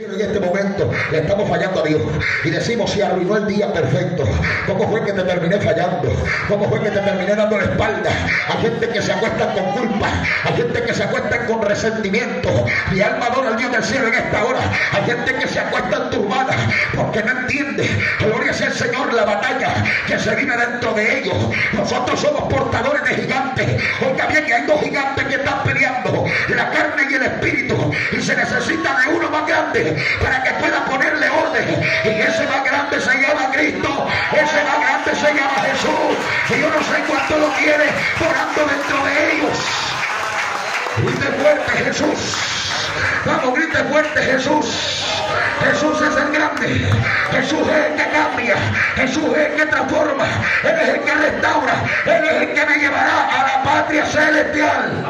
En este momento le estamos fallando a Dios y decimos: si arruinó el día, perfecto. ¿Cómo fue que te terminé fallando? ¿Cómo fue que te terminé dando la espalda? Hay gente que se acuesta con culpa, hay gente que se acuesta con resentimiento. Mi alma adora al Dios del cielo en esta hora. Hay gente que se acuesta turbada porque no entiende, gloria sea el Señor, la batalla que se vive dentro de ellos. Nosotros somos portadores de gigantes. Oiga bien, que hay dos gigantes que están peleando, la carne y el espíritu, y se necesita de uno más grande para que pueda ponerle orden, y ese más grande se llama Cristo, ese más grande se llama Jesús, y yo no sé cuánto lo quiere orando dentro de ellos. Grite fuerte Jesús, vamos, grite fuerte Jesús. Jesús es el grande, Jesús es el que cambia, Jesús es el que transforma, Él es el que restaura, Él es el que me llevará a la patria celestial.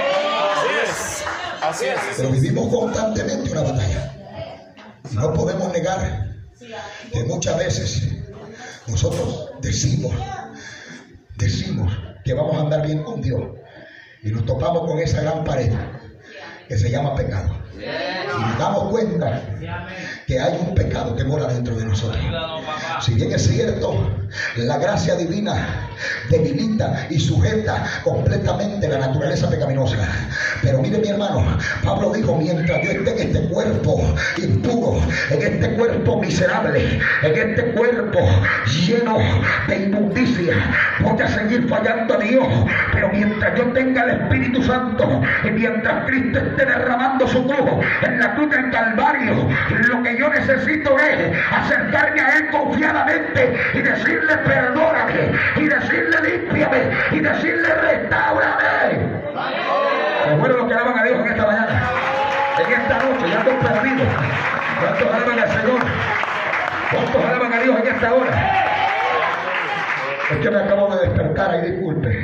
Así es. Pero vivimos constantemente una batalla. No podemos negar que muchas veces nosotros decimos que vamos a andar bien con Dios y nos topamos con esa gran pared que se llama pecado. Y nos damos cuenta que hay un pecado que mora dentro de nosotros. Si bien es cierto, la gracia divina debilita y sujeta completamente la naturaleza pecaminosa, pero mire mi hermano, Pablo dijo: mientras yo esté en este cuerpo impuro, en este cuerpo miserable, en este cuerpo lleno de inmundicia, voy a seguir fallando a Dios, pero mientras yo tenga el Espíritu Santo y mientras Cristo esté derramando su jugo en la cruz del Calvario, lo que yo necesito es acercarme a Él confiadamente y decirle: perdóname, y decirle: límpiame, y decirle: restáurame. Qué bueno lo que alaban a Dios en esta mañana, en esta noche. Ya estoy perdido. ¿Cuántos alaban al Señor? ¿Cuántos alaban a Dios en esta hora? Es que me acabo de despertar, ahí disculpe.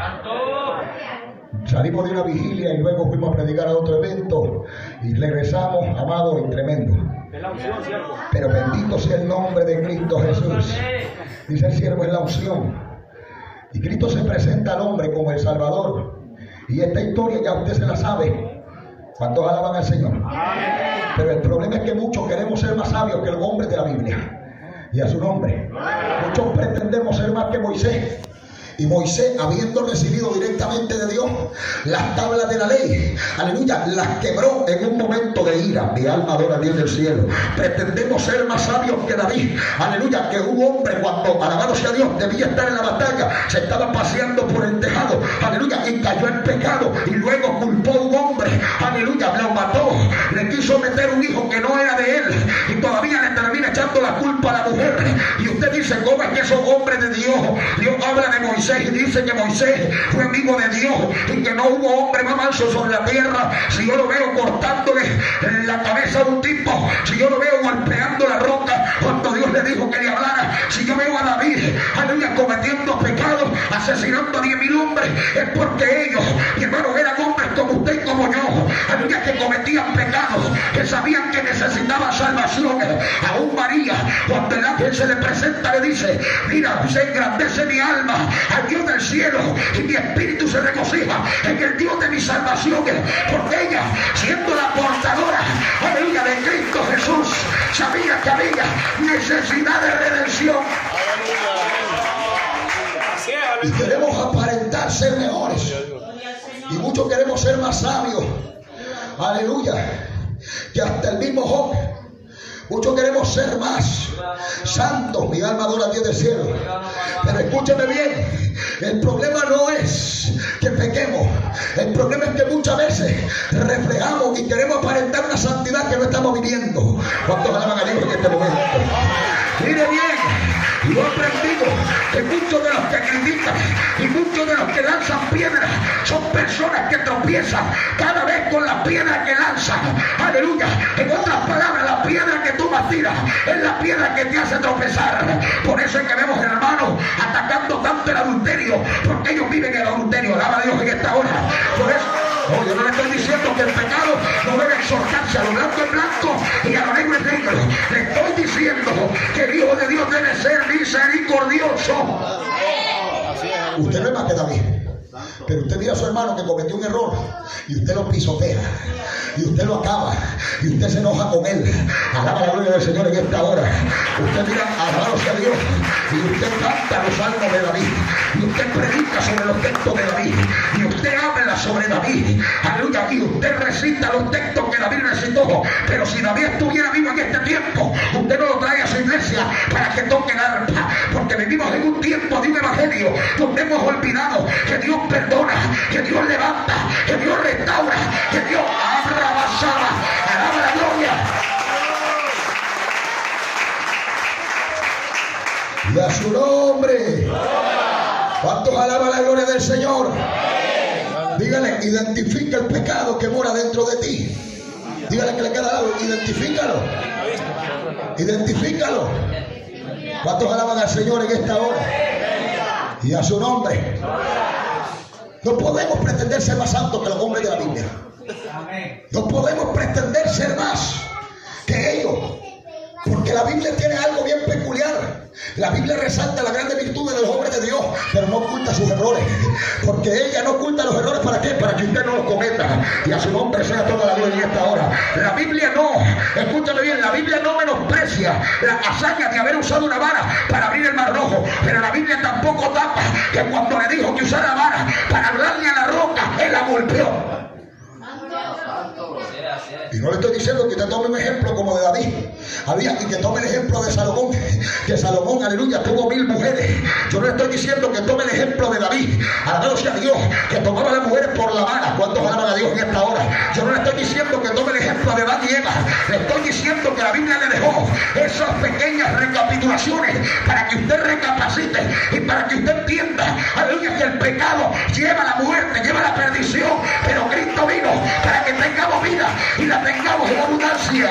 Salimos de una vigilia y luego fuimos a predicar a otro evento y regresamos, amado, y tremendo. Pero bendito sea el nombre de Cristo Jesús. Dice el siervo: es la unción. Y Cristo se presenta al hombre como el Salvador. Y esta historia ya usted se la sabe. ¿Cuántos alaban al Señor? Pero el problema es que muchos queremos ser más sabios que los hombres de la Biblia. Y a su nombre. Muchos pretendemos ser más que Moisés. Y Moisés, habiendo recibido directamente de Dios las tablas de la ley, aleluya, las quebró en un momento de ira. Mi alma adora a Dios del cielo. Pretendemos ser más sabios que David, aleluya, que un hombre, cuando, alabado sea Dios, debía estar en la batalla, se estaba paseando por el tejado, aleluya, y cayó en pecado, y luego culpó a un hombre, aleluya, lo mató, le quiso meter un hijo que no era de él, y todavía le termina echando la culpa a la mujer. Y usted dice: ¿cómo es que esos hombres de Dios? Dios habla de Moisés y dice que Moisés fue amigo de Dios y que no hubo hombre más manso sobre la tierra. Si yo lo veo cortándole la cabeza a un tipo, si yo lo veo golpeando la roca cuando Dios le dijo que le hablara, si yo veo a David, aleluya, cometiendo pecados, asesinando a 10,000 hombres, es porque ellos, mi hermano, eran hombres como usted y como yo, aleluya, que cometían pecados, que sabían que necesitaban salvación. Aún María, cuando el ángel se le presenta, le dice: mira, se engrandece mi alma al Dios del cielo y mi espíritu se regocija en el Dios de mi salvación, porque ella, siendo la portadora, aleluya, de Cristo Jesús, sabía que había necesidad de redención. Y queremos aparentar ser mejores, y muchos queremos ser más sabios, aleluya, que hasta el mismo Job. Muchos queremos ser más santos. Mi alma adora a Dios del cielo. Pero escúcheme bien, el problema no es que pequemos. El problema es que muchas veces reflejamos y queremos aparentar una santidad que no estamos viviendo. ¿Cuántos alaban a Dios en este momento? Mire bien, yo he aprendido que muchos de los que critican y muchos de los que lanzan piedras son personas que tropiezan cada vez con la piedra que lanzan. Aleluya. En otras palabras, la piedra que tú más tiras es la piedra que te hace tropezar. Por eso es que vemos hermanos atacando tanto el adulterio, porque ellos viven el adulterio. Alaba a Dios en esta hora. Por eso, yo no le estoy diciendo que el pecado no debe exhortarse. A lo blanco es blanco y a lo negro es negro. Le estoy diciendo que el Hijo de Dios debe ser misericordioso. Usted no es más que David. Pero usted mira a su hermano que cometió un error y usted lo pisotea y usted lo acaba y usted se enoja con él. Alaba la gloria del Señor en esta hora. Usted mira, alabado sea Dios, y usted canta los salmos de David y usted predica sobre los textos de David y usted habla sobre David, aleluya, y usted recita los textos que David recitó. Pero si David estuviera vivo en este tiempo, usted no lo trae a su iglesia para que toque el arpa, porque vivimos en un tiempo de un evangelio donde hemos olvidado que Dios perdona, que Dios levanta, que Dios restaura, que Dios abra basada. Alaba la gloria. Y a su nombre. ¿Cuántos alaban la gloria del Señor? Dígale, identifica el pecado que mora dentro de ti. Dígale que le queda algo, identifícalo. Identifícalo. ¿Cuántos alaban al Señor en esta hora? Y a su nombre. No podemos pretender ser más santos que los hombres de la Biblia. No podemos pretender ser más que ellos, porque la Biblia tiene algo bien peculiar. La Biblia resalta las grandes virtudes de los hombres de Dios, pero no oculta sus errores, porque ella no oculta los errores. ¿Para qué? Para que usted no los cometa. Y a su nombre sea toda la gloria en esta hora. La Biblia no, escúchame bien, la Biblia no menosprecia la hazaña de haber usado una vara para abrir el mar rojo, pero la Biblia tampoco tapa que cuando le dijo que usara la vara para hablarle a la roca, él la golpeó. Y no le estoy diciendo que usted tome un ejemplo como de David, y que tome el ejemplo de Salomón, que Salomón, aleluya, tuvo 1000 mujeres. Yo no le estoy diciendo que tome el ejemplo de David, alabado sea Dios, que tomaba a las mujeres por la vara. ¿Cuántos alaban a Dios en esta hora? Yo no le estoy diciendo que tome el ejemplo de Adán y Eva. Le estoy diciendo que la Biblia le dejó esas pequeñas recapitulaciones para que usted recapacite y para que usted entienda, aleluya, que el pecado lleva a la muerte, lleva a la perdición, pero Cristo vino para que tengamos vida y la tengamos en abundancia.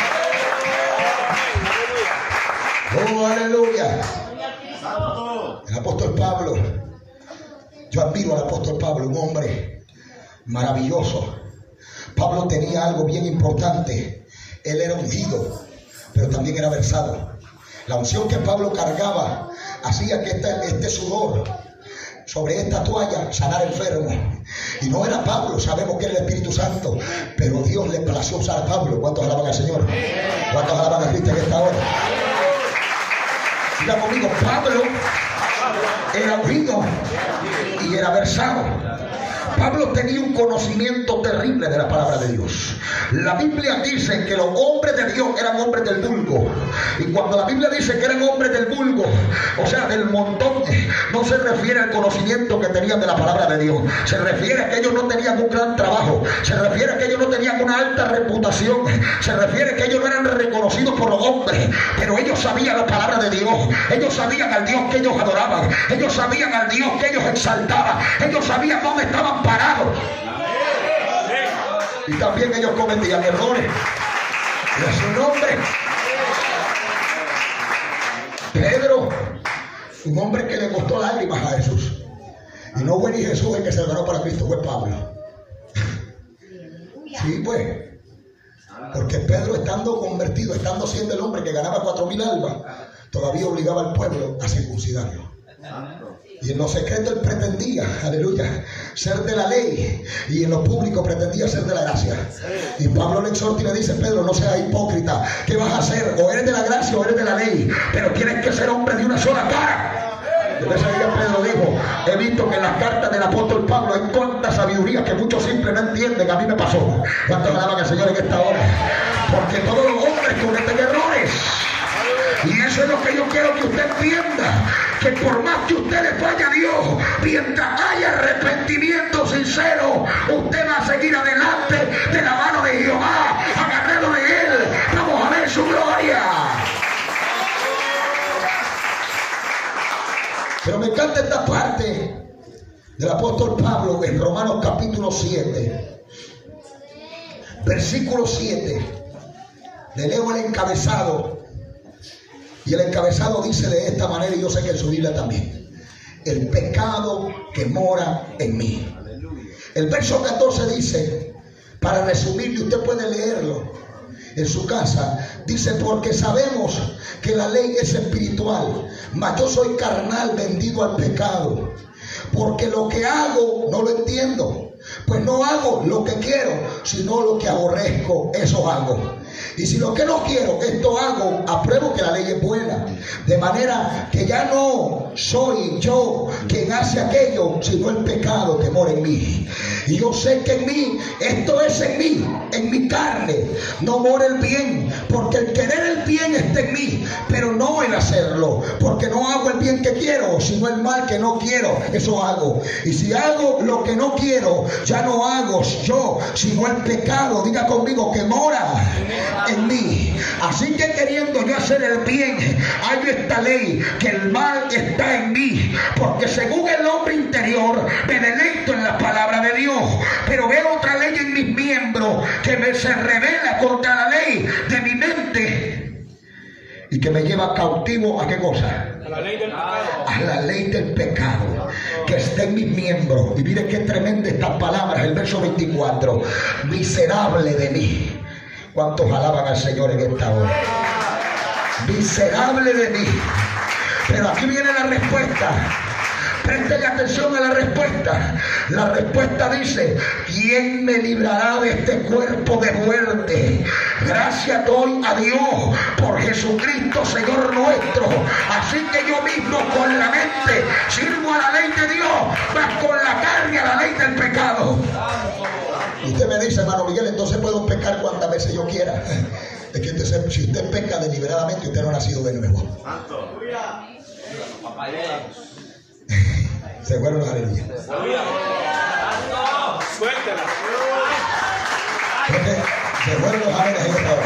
Oh, aleluya. El apóstol Pablo, yo admiro al apóstol Pablo, un hombre maravilloso. Pablo tenía algo bien importante. Él era ungido, pero también era versado. La unción que Pablo cargaba hacía que este sudor sobre esta toalla sanar enfermos. Y no era Pablo, sabemos que era el Espíritu Santo, pero Dios le plació usar a Pablo. ¿Cuántos alaban al Señor? ¿Cuántos alaban a Cristo en esta hora? Diga conmigo, Pablo era ungido y era versado. Pablo tenía un conocimiento terrible de la palabra de Dios. La Biblia dice que los hombres de Dios eran hombres del vulgo. Y cuando la Biblia dice que eran hombres del vulgo, o sea, del montón, no se refiere al conocimiento que tenían de la palabra de Dios. Se refiere a que ellos no tenían un gran trabajo. Se refiere a que ellos no tenían una alta reputación. Se refiere a que ellos no eran reconocidos por los hombres. Pero ellos sabían la palabra de Dios. Ellos sabían al Dios que ellos adoraban. Ellos sabían al Dios que ellos exaltaban. Ellos sabían dónde estaban parados. Y también ellos cometían errores. Y a su nombre, Pedro, un hombre que le costó lágrimas a Jesús. Y no fue ni Jesús el que se ganó para Cristo, fue Pablo. Sí, pues. Porque Pedro, estando convertido, estando siendo el hombre que ganaba 4000 almas, todavía obligaba al pueblo a circuncidarlo. Y en lo secreto él pretendía, aleluya, ser de la ley, y en lo público pretendía ser de la gracia. Y Pablo le exhorta y le dice: Pedro, no seas hipócrita. ¿Qué vas a hacer? O eres de la gracia o eres de la ley, pero tienes que ser hombre de una sola cara. Desde ese día Pedro dijo: he visto que en las cartas del apóstol Pablo hay tanta sabiduría que muchos simples no entienden. A mí me pasó. ¿Cuántos alaban al Señor en esta hora? Porque todos los hombres cometen errores. Y eso es lo que yo quiero que usted entienda, que por más que usted le falle a Dios, mientras haya arrepentimiento sincero, usted va a seguir adelante de la mano de Jehová, agarrado de Él. Vamos a ver su gloria. Pero me encanta esta parte del apóstol Pablo en Romanos capítulo 7, versículo 7. Le leo el encabezado. Y el encabezado dice de esta manera, y yo sé que en su Biblia también: el pecado que mora en mí. El verso 14 dice, para resumirlo, usted puede leerlo en su casa, dice: porque sabemos que la ley es espiritual, mas yo soy carnal, vendido al pecado. porque lo que hago no lo entiendo. Pues no hago lo que quiero, sino lo que aborrezco, eso hago. Y si lo que no quiero, esto hago, apruebo que la ley es buena. De manera que ya no soy yo quien hace aquello, sino el pecado que mora en mí. Y yo sé que en mí, esto es en mi carne, no mora el bien. Porque el querer el bien está en mí, pero no el hacerlo. Porque no hago el bien que quiero, sino el mal que no quiero, eso hago. Y si hago lo que no quiero, ya no hago yo, sino el pecado, diga conmigo, que mora en mí. Así que queriendo yo hacer el bien, hay esta ley, que el mal está en mí. Porque según el hombre interior me deleito en la palabra de Dios, pero veo otra ley en mis miembros que se revela contra la ley de mi mente y que me lleva cautivo ¿a qué cosa? A la ley del pecado. A la ley del pecado que está en mis miembros. Y mire qué tremenda estas palabras, el verso 24. Miserable de mí. ¿Cuántos alaban al Señor en esta hora? Miserable de mí. Pero aquí viene la respuesta. Presten atención a la respuesta. La respuesta dice: ¿quién me librará de este cuerpo de muerte? Gracias doy a Dios por Jesucristo Señor nuestro. Así que yo mismo con la mente sirvo a la ley de Dios, mas con la carne a la ley del pecado. Usted me dice, hermano Miguel, entonces puedo pecar cuantas veces yo quiera. Es que si usted peca deliberadamente, usted no ha nacido de nuevo. Se fueron los aleluya. Se fueron los aleluya en esta hora.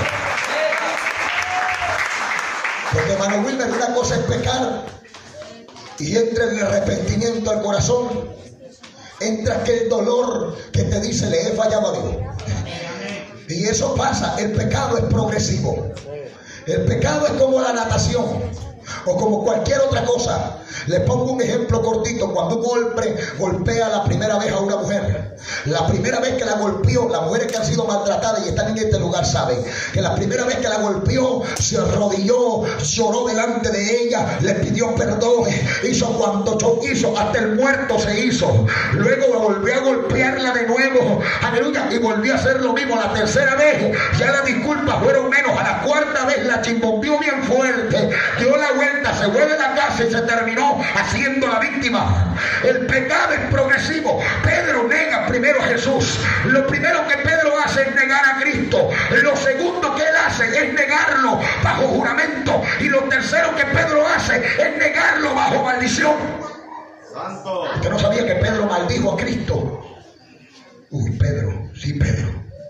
Porque, hermano Wilmer, una cosa es pecar y entra el arrepentimiento al corazón. Entra aquel dolor que te dice: le he fallado a Dios. Y eso pasa. El pecado es progresivo. El pecado es como la natación o como cualquier otra cosa. Les pongo un ejemplo cortito. Cuando un hombre golpea la primera vez a una mujer, la primera vez que la golpeó, las mujeres que han sido maltratadas y están en este lugar saben que la primera vez que la golpeó, se arrodilló, lloró delante de ella, le pidió perdón, hizo cuanto hizo, hasta el muerto se hizo. Luego volvió a golpearla de nuevo, aleluya, y volvió a hacer lo mismo. La tercera vez ya las disculpas fueron menos. A la cuarta vez la chimbombió bien fuerte, dio la vuelta, se vuelve a la casa y se terminó haciendo la víctima. El pecado es progresivo. Pedro nega primero a Jesús. Lo primero que Pedro hace es negar a Cristo. Lo segundo que él hace es negarlo bajo juramento. Y lo tercero que Pedro hace es negarlo bajo maldición. Santo. ¿Usted no sabía que Pedro maldijo a Cristo? Uy, Pedro, sí, Pedro.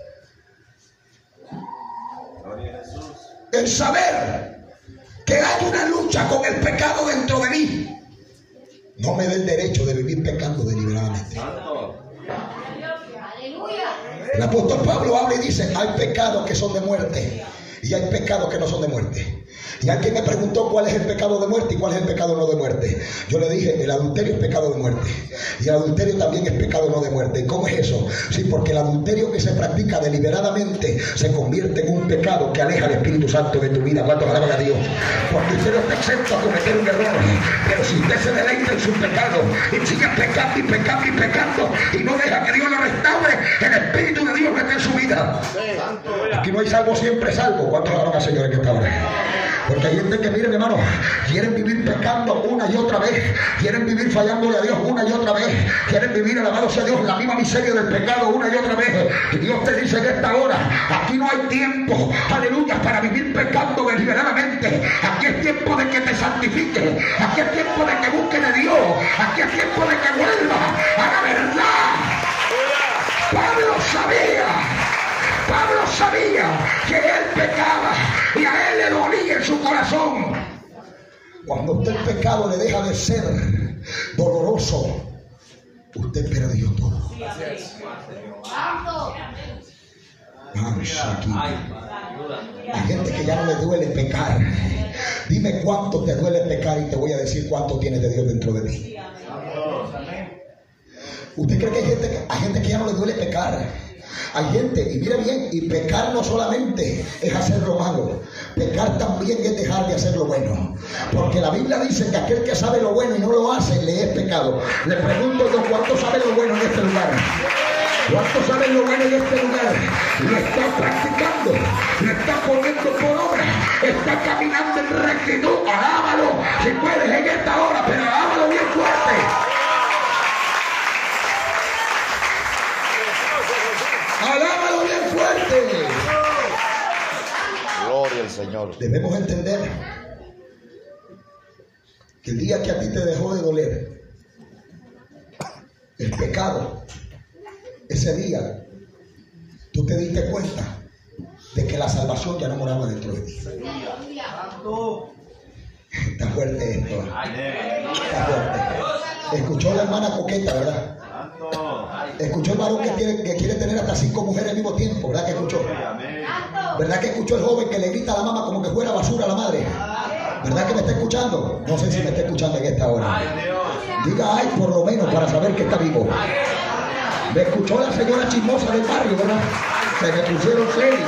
El saber que hay una lucha con el pecado dentro de mí no me da el derecho de vivir pecando deliberadamente. El apóstol Pablo habla y dice: hay pecados que son de muerte y hay pecados que no son de muerte. Y alguien me preguntó cuál es el pecado de muerte y cuál es el pecado no de muerte. Yo le dije: el adulterio es pecado de muerte y el adulterio también es pecado no de muerte. ¿Y cómo es eso? Sí, porque el adulterio que se practica deliberadamente se convierte en un pecado que aleja al Espíritu Santo de tu vida. ¿Cuántos alaban a Dios? Porque usted no está exento a cometer un error, pero si usted se deleita en su pecado y sigue pecando y pecando y pecando y no deja que Dios lo restaure, el Espíritu de Dios mete en su vida. Aquí no hay salvo, siempre salvo. ¿Cuántos alaban al Señor en esta hora? Porque hay gente que, miren, hermano, quieren vivir pecando una y otra vez, quieren vivir fallándole a Dios una y otra vez, quieren vivir, alabado sea Dios, la misma miseria del pecado una y otra vez. Y Dios te dice en esta hora: aquí no hay tiempo, aleluya, para vivir pecando deliberadamente. Aquí es tiempo de que te santifiques, aquí es tiempo de que busques de Dios, aquí es tiempo de que vuelvas a la verdad. Pablo sabía que él pecaba y a él le dolía en su corazón. Cuando usted el pecado le deja de ser doloroso, usted perdió todo. Hay gente que ya no le duele pecar. Dime cuánto te duele pecar y te voy a decir cuánto tienes de Dios dentro de ti. ¿Usted cree que hay gente que ya no le duele pecar? Hay gente, y mira bien, y pecar no solamente es hacer lo malo. Pecar también es dejar de hacer lo bueno, porque la Biblia dice que aquel que sabe lo bueno y no lo hace, le es pecado. Le pregunto yo, ¿cuántos saben lo bueno en este lugar? ¿Cuántos saben lo bueno en este lugar? Lo está practicando, lo está poniendo por obra, está caminando en rectitud. Alábalo, si puedes en esta hora, pero alábalo bien fuerte. Alábalo bien fuerte. Gloria al Señor. Debemos entender que el día que a ti te dejó de doler el pecado, ese día tú te diste cuenta de que la salvación ya no moraba dentro de ti. Está fuerte esto. Está fuerte. Escuchó la hermana coqueta, ¿verdad? Escuchó el varón que quiere tener hasta 5 mujeres al mismo tiempo, ¿verdad que escuchó? ¿Verdad que escuchó el joven que le grita a la mamá como que fuera basura a la madre? ¿Verdad que me está escuchando? No sé si me está escuchando en esta hora. Diga ay por lo menos para saber que está vivo. Me escuchó la señora chismosa del barrio, ¿verdad? Se me pusieron serio.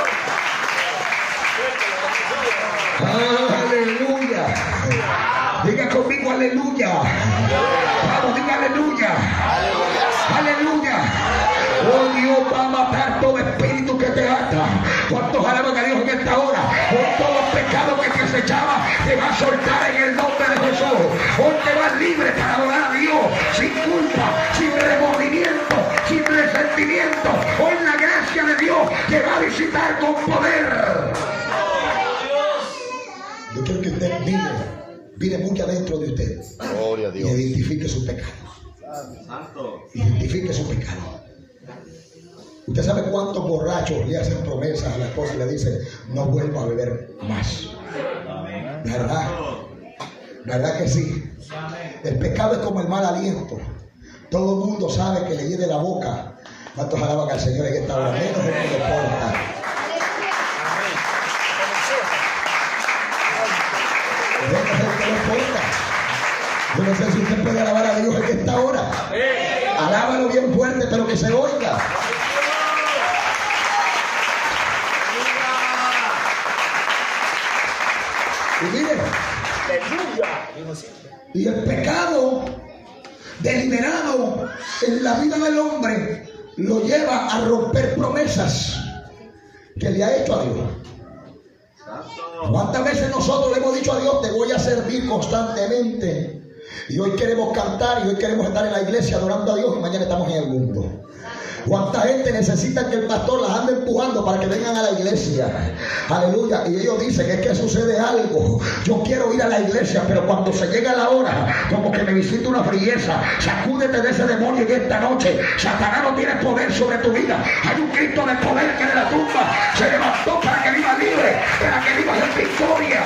Aleluya. Diga conmigo aleluya. Vamos, diga aleluya. Aleluya. Oh, Dios va a matar todo espíritu que te ata. ¿Cuántos alaban a Dios en esta hora? Por todo pecado que te acechaba, te va a soltar en el nombre de Jesús. Hoy te vas libre para adorar a Dios, sin culpa, sin remordimiento, sin resentimiento. Hoy la gracia de Dios te va a visitar con poder. Yo quiero que usted mire muy adentro de usted. Gloria a Dios. Y identifique su pecado. Identifique su pecado. Usted sabe cuántos borrachos le hacen promesas a la esposa y le dicen no vuelvo a beber más. ¿Verdad? ¿Verdad que sí? El pecado es como el mal aliento. Todo el mundo sabe que le hiede la boca. ¿Cuántos alaban al Señor en esta hora? Menos el que le porta. Menos el que le porta. Yo no sé si usted puede alabar a Dios en esta hora. Alábalo bien fuerte, pero que se oiga. Y miren, y el pecado deliberado en la vida del hombre lo lleva a romper promesas que le ha hecho a Dios. ¿Cuántas veces nosotros le hemos dicho a Dios te voy a servir constantemente? Y hoy queremos cantar y hoy queremos estar en la iglesia adorando a Dios y mañana estamos en el mundo. ¿Cuánta gente necesita que el pastor las ande empujando para que vengan a la iglesia? Aleluya. Y ellos dicen, es que sucede algo. Yo quiero ir a la iglesia, pero cuando se llega la hora, como que me visita una frieza. Sacúdete de ese demonio en esta noche. Satanás no tiene poder sobre tu vida. Hay un Cristo de poder que de la tumba se levantó para que vivas libre, para que vivas en victoria.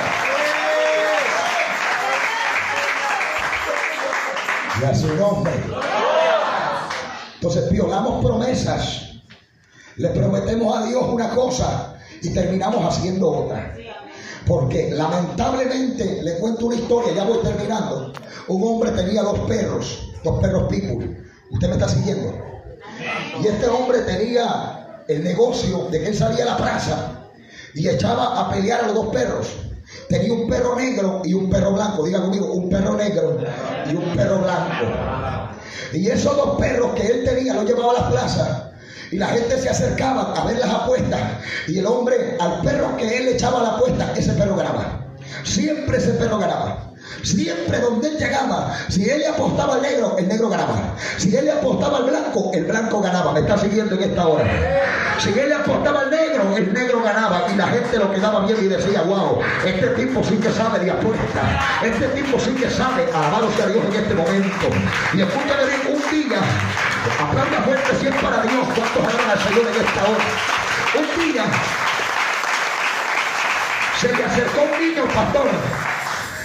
Y a su nombre. Entonces violamos promesas, le prometemos a Dios una cosa y terminamos haciendo otra. Porque lamentablemente, le cuento una historia, ya voy terminando. Un hombre tenía 2 perros pitbull. ¿Usted me está siguiendo? Y este hombre tenía el negocio de que él salía a la plaza y echaba a pelear a los 2 perros. Tenía un perro negro y un perro blanco. Diga conmigo, un perro negro y un perro blanco. Y esos 2 perros que él tenía los llevaba a las plazas y la gente se acercaba a ver las apuestas y el hombre, al perro que él echaba a la apuesta, ese perro ganaba. Siempre ese perro ganaba. Siempre donde él llegaba, si él le apostaba al negro, el negro ganaba. Si él le apostaba al blanco, el blanco ganaba. Me está siguiendo en esta hora. Si él le apostaba al negro, el negro ganaba. Y la gente lo quedaba bien y decía, wow, este tipo sí que sabe de apuesta. Este tipo sí que sabe. Alabado sea Dios en este momento. Y escúchame bien, un día, aplauda fuerte si es para Dios. ¿Cuántos alaban al Señor en esta hora? Un día se le acercó un niño, pastor,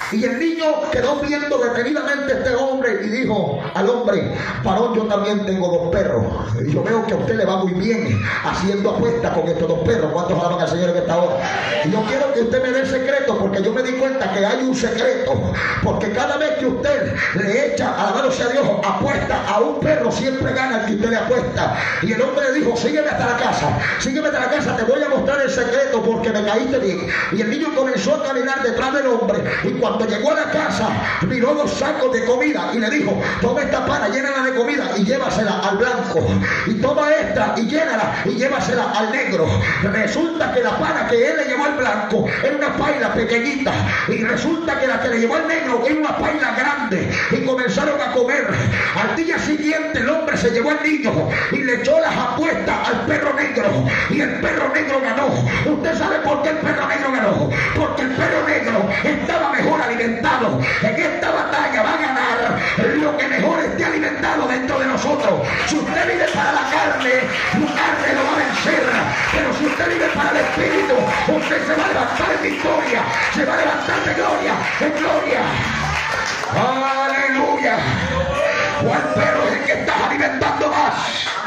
Y el niño quedó viendo detenidamente a este hombre y dijo al hombre: varón, yo también tengo 2 perros. Y yo veo que a usted le va muy bien haciendo apuestas con estos 2 perros. ¿Cuántos alaban al Señor en esta hora? Y yo quiero que usted me dé el secreto, porque yo me di cuenta que hay un secreto. Porque cada vez que usted le echa, alabado sea Dios, apuesta a un perro, siempre gana el que usted le apuesta. Y el hombre le dijo: sígueme hasta la casa, sígueme hasta la casa, te voy a mostrar el secreto porque me caíste bien. Y el niño comenzó a caminar detrás del hombre, y cuando llegó a la casa miró 2 sacos de comida y le dijo: toma esta pana, llénala de comida y llévasela al blanco, y toma esta y llénala y llévasela al negro. Resulta que la pana que él le llevó al blanco era una paila pequeñita, y resulta que la que le llevó al negro era una paila grande, y comenzaron a comer. Al día siguiente el hombre se llevó al niño y le echó las apuestas al perro negro, y el perro negro ganó. ¿Usted sabe por qué el perro negro ganó? Porque el perro negro estaba mejor alimentado. En esta batalla va a ganar lo que mejor esté alimentado dentro de nosotros. Si usted vive para la carne lo va a vencer, pero si usted vive para el espíritu, usted se va a levantar en victoria, se va a levantar de gloria en gloria. Aleluya. ¿Cuál perro es el que estás alimentando más?